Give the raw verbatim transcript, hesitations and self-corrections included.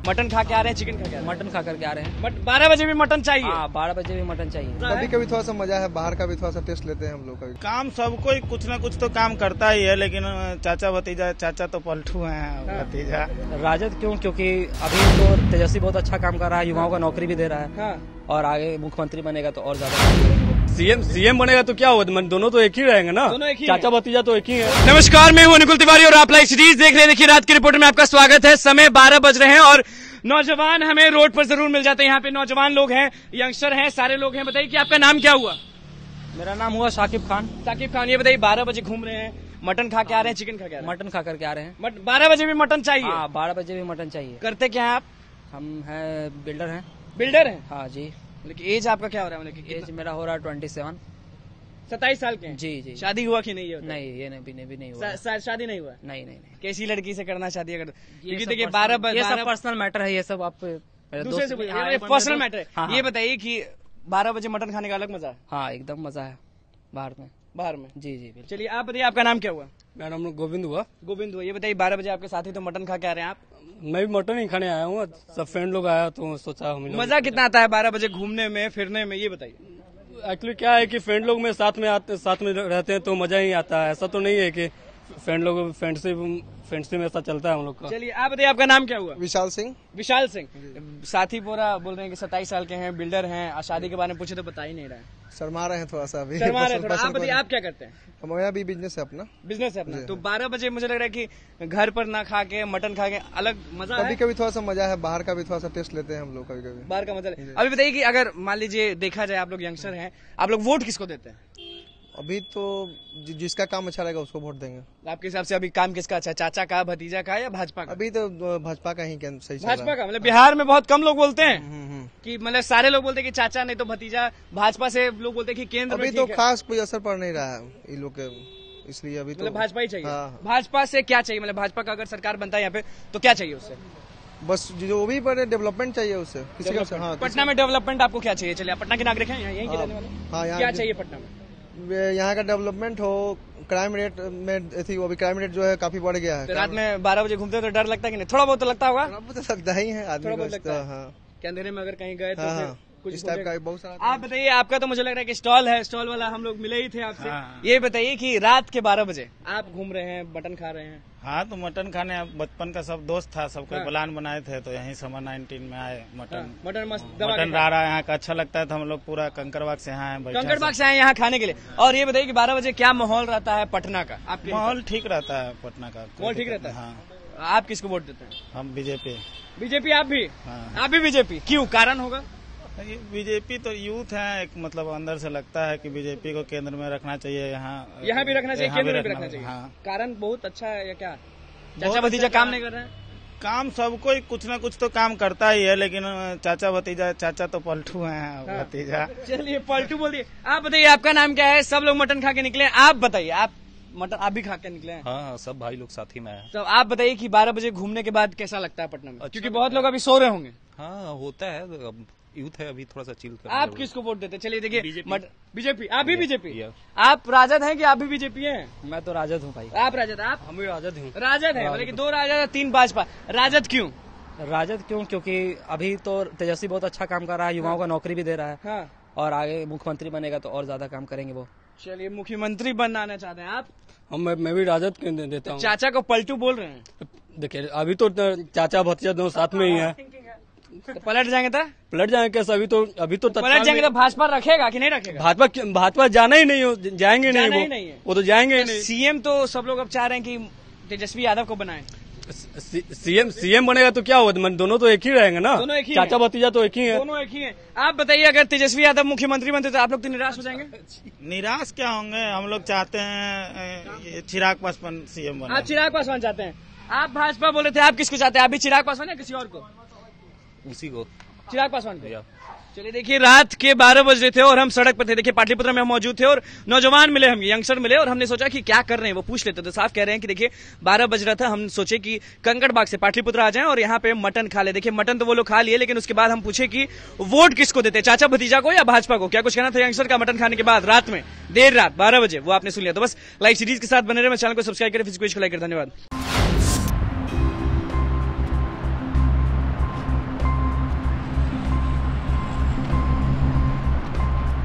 Mutton खा के आ रहे हैं, चिकन खा के आ रहे हैं? मटन खा करके आ रहे हैं। बट बारह बजे भी मटन चाहिए? हाँ, बारह बजे भी मटन चाहिए। कभी कभी थोड़ा सा मजा है, बाहर का भी थोड़ा सा टेस्ट लेते हैं हम लोग। कभी काम सबको ही कुछ ना कुछ तो काम करता ही है, लेकिन चाचा भतीजा, चाचा तो पलटू हैं, भतीजा राजद क्यों? क्योंकि अभी तो तेजस्वी बहुत अच्छा काम कर रहा है, युवाओं को नौकरी भी दे रहा है। हाँ। और आगे मुख्यमंत्री बनेगा तो और ज्यादा सीएम सीएम बनेगा तो क्या होगा, दोनों तो एक ही रहेंगे ना, दोनों एक ही चाचा भतीजा तो एक ही है। नमस्कार, मैं हूं अनुकुल तिवारी और आप लाइव सीरीज देख रहे हैं। देखिए, रात की रिपोर्ट में आपका स्वागत है। समय बारह बज रहे हैं और नौजवान हमें रोड पर जरूर मिल जाते हैं। यहाँ पे नौजवान लोग हैं, यंगस्टर हैं, सारे लोग हैं। बताइए कि आपका नाम क्या हुआ? मेरा नाम हुआ साकिब खान। साकिब खान, ये बताइए बारह बजे घूम रहे हैं, मटन खा के आ रहे हैं, चिकन खा के आ रहे हैं? मटन खा करके आ रहे हैं। बट बारह बजे भी मटन चाहिए? हाँ, बारह बजे भी मटन चाहिए। करते क्या है आप? हम हैं बिल्डर हैं। बिल्डर हैं? हाँ जी। लेकिन एज आपका क्या हो रहा है? मतलब एज मेरा हो रहा है ट्वेंटी सेवन। सत्ताईस साल के हैं? जी जी। शादी हुआ कि नहीं? नहीं, ये नहीं भी नहीं, भी नहीं हुआ। शा, शादी नहीं हुआ? नहीं नहीं नहीं। कैसी लड़की से करना शादी? अगर ये क्योंकि सब देखिए पर्सनल- बारह ये सब पर्सनल मैटर है, ये सब आप मेरे दूसरे दोस्त- से हाँ, ये पर्सनल मैटर है। हाँ, ये हाँ। बताइए कि बारह बजे मटन खाने का अलग मजा है? हाँ, एकदम मजा है बाहर में। बाहर में? जी जी बिल्कुल। चलिए, आप बताइए आपका नाम क्या हुआ? मेरा नाम गोविंद हुआ। गोविंद हुआ। ये बताइए बारह बजे आपके साथी तो मटन खा के आ रहे हैं, आप? मैं भी मटन ही खाने आया हूँ, सब फ्रेंड लोग आया तो सोचा हम लोग। मजा कितना आता है बारह बजे घूमने में, फिरने में? ये बताइए। एक्चुअली क्या है कि फ्रेंड लोग में साथ में आते साथ में रहते हैं तो मजा ही आता है। ऐसा तो नहीं है कि फ्रेंड लोग फ्रेंडशिप फ्रेंडशिप में ऐसा चलता है हम लोग का। चलिए, आप बताइए आपका नाम क्या हुआ? विशाल सिंह। विशाल सिंह। साथी पूरा बोल रहे हैं कि सत्ताईस साल के हैं, बिल्डर हैं, और शादी के बारे में पूछे तो बता ही नहीं रहा है। शर्मा रहे हैं थोड़ा सा अभी। शर्मा रहे हैं थोड़ा। आप बताइए आप क्या करते हैं? हमारा भी बिजनेस है अपना। बिजनेस है अपना। तो बारह बजे मुझे लग रहा है कि घर पर ना खा के मटन खा के अलग मजा कभी है? कभी थोड़ा सा मजा है, बाहर का भी थोड़ा सा टेस्ट लेते हैं हम लोग। कभी कभी बाहर का मजा है। अभी बताइए कि अगर मान लीजिए देखा जाए, आप लोग यंगस्टर हैं, आप लोग वोट किसको देते हैं? अभी तो जि, जिसका काम अच्छा रहेगा उसको वोट देंगे। आपके हिसाब से अभी काम किसका अच्छा है? चाचा का, भतीजा का, या भाजपा का? अभी तो भाजपा का ही सही चल रहा है। भाजपा का। मतलब बिहार में बहुत कम लोग बोलते हैं हम्म, हम्म। कि मतलब सारे लोग बोलते हैं कि चाचा नहीं तो भतीजा। भाजपा से लोग बोलते हैं कि केंद्र में अभी तो ठीक है। खास कोई असर पड़ नहीं रहा है इन लोग के, इसलिए अभी तो मतलब भाजपा ही चाहिए। हाँ। भाजपा से क्या चाहिए? मतलब भाजपा का अगर सरकार बनता है यहाँ पे तो क्या चाहिए उससे? बस जो भी बड़े डेवलपमेंट चाहिए उससे किसी का। हाँ, किसी- पटना में डेवलपमेंट आपको क्या चाहिए? चलिए, आप पटना के नागरिक हैं, यहाँ यहीं के रहने वाले। हाँ, यहाँ क्या भी- चाहिए पटना में? यहाँ का डेवलपमेंट हो, क्राइम रेट में थी, वो भी क्राइम रेट जो है काफी बढ़ गया है। तो रात में बारह बजे घूमते तो डर लगता है कि नहीं? थोड़ा बहुत तो लगता होगा। अब तो सकता ही है आदमी थोड़ा को। बहुत लगता है। हाँ कि अंधेरे में अगर कहीं गए तो हाँ, फिर हाँ, कुछ इस टाइप बोलेगा। का बहुत सारा। आप बताइए, आपका तो मुझे लग रहा है कि स्टॉल है, स्टॉल वाला हम लोग मिले ही थे आपसे। हाँ। ये बताइए कि रात के बारह बजे आप घूम रहे हैं, मटन खा रहे हैं? हाँ, तो मटन खाने बचपन का सब दोस्त था, सब कोई हाँ। प्लान बनाए थे, तो यहीं समर नाइनटीन में आए। मटन हाँ, मटन मस्त दबा मटन के रहा रहा यहाँ का अच्छा लगता है, तो हम लोग पूरा कंकड़बाग से यहाँ आए, बैठे हैं कंकड़बाग सब। से आए यहाँ खाने के लिए। और ये बताइए कि बारह बजे क्या माहौल रहता है पटना का? आपके माहौल ठीक रहता है पटना का। माहौल ठीक रहता है? हाँ, आप किसको वोट देते हैं? हम बीजेपी। बीजेपी। आप भी? हाँ। आप भी बीजेपी? क्यों, कारण होगा? बीजेपी तो यूथ है, एक मतलब अंदर से लगता है कि बीजेपी को केंद्र में रखना चाहिए। यहाँ यहाँ भी रखना चाहिए, यहाँ केंद्र में भी रखना चाहिए। हाँ, कारण बहुत अच्छा है या क्या? चाचा बहुत भतीजा अच्छा काम नहीं कर रहे हैं? काम सबको ही कुछ ना कुछ तो काम करता ही है, लेकिन चाचा भतीजा, चाचा तो पलटू हैं, हाँ। भतीजा चलिए, पलटू बोल दिए। आप बताइए आपका नाम क्या है? सब लोग मटन खा के निकले, आप बताइए, आप मटन आप भी खा के निकले हैं? हाँ, सब भाई लोग साथ ही में आए। तो आप बताइए कि बारह बजे घूमने के बाद कैसा लगता है पटना में? क्योंकि बहुत लोग अभी सो रहे होंगे। हाँ, होता है, अब यूथ है, अभी थोड़ा सा चिल कर। आप किसको वोट देते हैं? चलिए देखिए, बीजेपी। आप भी बीजेपी? या। आप राजद हैं कि आप भी बीजेपी हैं? मैं तो राजद हूँ भाई। आप राजद? आप? हम भी राजद हूँ। राजद है, मतलब कि दो राजद तीन भाजपा। राजद क्यों? राजद क्यों? क्योंकि अभी तो तेजस्वी बहुत अच्छा काम कर रहा है, युवाओं को नौकरी भी दे रहा है। हाँ। और आगे मुख्यमंत्री बनेगा तो और ज्यादा काम करेंगे वो। चलिए, मुख्यमंत्री बनाना चाहते हैं आप? हम मैं, मैं भी राजद के दे, देता हूँ। चाचा को पलटू बोल रहे हैं? देखिए, अभी तो चाचा भतीजा दोनों साथ में ही है। तो पलट जाएंगे तो? पलट जाएंगे कैसे? अभी तो अभी तो पलट जाएंगे तो भाजपा रखेगा कि नहीं रखेगा? भाजपा भाजपा जाना ही नहीं हो, जाएंगे नहीं, जाना ही वो नहीं है। वो तो जाएंगे ही नहीं। सीएम तो सब लोग अब चाह रहे हैं कि तेजस्वी यादव को बनाए। सी, सीएम सीएम बनेगा तो क्या होगा, दोनों तो एक ही रहेंगे ना, दोनों एक ही चाचा भतीजा तो एक ही है। दोनों एक ही है। आप बताइए, अगर तेजस्वी यादव मुख्यमंत्री बनते तो आप लोग तो निराश हो जाएंगे? निराश क्या होंगे, हम लोग चाहते हैं ये चिराग पासवान सीएम बने। आप चिराग पासवान चाहते हैं? आप भाजपा बोले थे, आप किसको चाहते हैं? आप भी चिराग पासवान या किसी और को? उसी को। चिराग पासवान को। चलिए, देखिए रात के बारह बज रहे थे और हम सड़क पर थे। देखिए, पाटलिपुत्र में हम मौजूद थे और नौजवान मिले, हम यंगस्टर मिले और हमने सोचा कि क्या कर रहे हैं वो पूछ लेते। तो साफ कह रहे हैं कि देखिए बारह बज रहा था, हम सोचे कि कंकड़बाग से पाटलिपुत्र आ जाएं और यहाँ पे मटन खा ले। देखिए, मटन तो वो लोग खा लिए, लेकिन उसके बाद हम पूछे कि वोट किसको देते, चाचा भतीजा को या भाजपा को? क्या कुछ कहना था यंगस्टर का मटन खाने के बाद रात में, देर रात बारह बजे? वो आपने सुन लिया। तो बस लाइव सीरीज के साथ बने रहे, चैनल को सब्सक्राइब करें, फिर को लाइक करें। धन्यवाद।